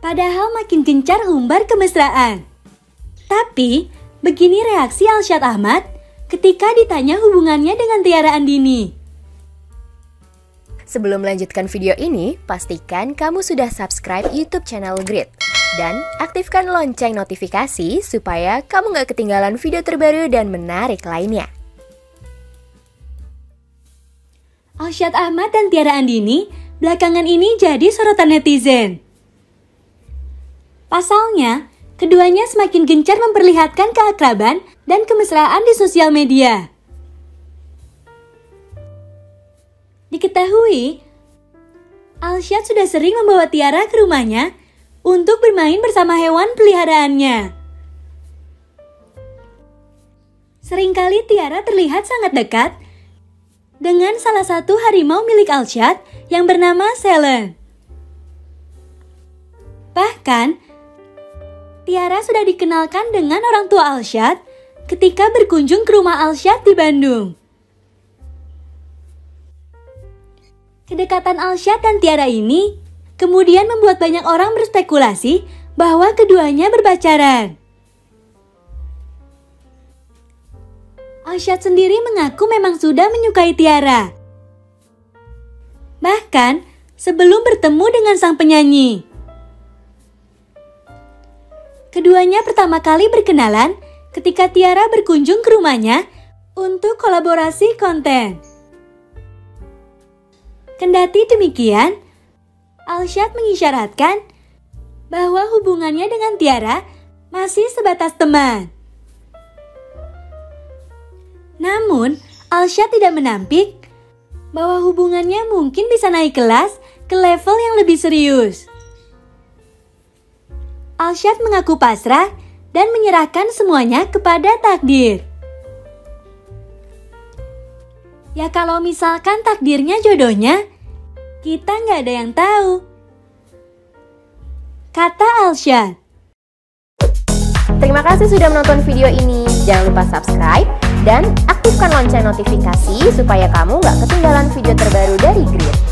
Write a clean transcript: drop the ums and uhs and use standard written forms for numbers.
Padahal makin gencar umbar kemesraan. Tapi, begini reaksi Alsyad Ahmad ketika ditanya hubungannya dengan Tiara Andini. Sebelum melanjutkan video ini, pastikan kamu sudah subscribe YouTube channel Grit. Dan aktifkan lonceng notifikasi supaya kamu gak ketinggalan video terbaru dan menarik lainnya. Alsyad Ahmad dan Tiara Andini belakangan ini jadi sorotan netizen. Pasalnya, keduanya semakin gencar memperlihatkan keakraban dan kemesraan di sosial media. Diketahui, Alsyad sudah sering membawa Tiara ke rumahnya untuk bermain bersama hewan peliharaannya. Seringkali Tiara terlihat sangat dekat dengan salah satu harimau milik Alsyad yang bernama Selen. Bahkan, Tiara sudah dikenalkan dengan orang tua Alsyad ketika berkunjung ke rumah Alsyad di Bandung. Kedekatan Alsyad dan Tiara ini kemudian membuat banyak orang berspekulasi bahwa keduanya berpacaran. Alsyad sendiri mengaku memang sudah menyukai Tiara. Bahkan sebelum bertemu dengan sang penyanyi. Keduanya pertama kali berkenalan ketika Tiara berkunjung ke rumahnya untuk kolaborasi konten. Kendati demikian, Alsyad mengisyaratkan bahwa hubungannya dengan Tiara masih sebatas teman. Namun, Alsyad tidak menampik bahwa hubungannya mungkin bisa naik kelas ke level yang lebih serius. Alsyad mengaku pasrah dan menyerahkan semuanya kepada takdir. Ya kalau misalkan takdirnya jodohnya, kita nggak ada yang tahu, kata Alsyad. Terima kasih sudah menonton video ini. Jangan lupa subscribe dan aktifkan lonceng notifikasi supaya kamu nggak ketinggalan video terbaru dari Grit.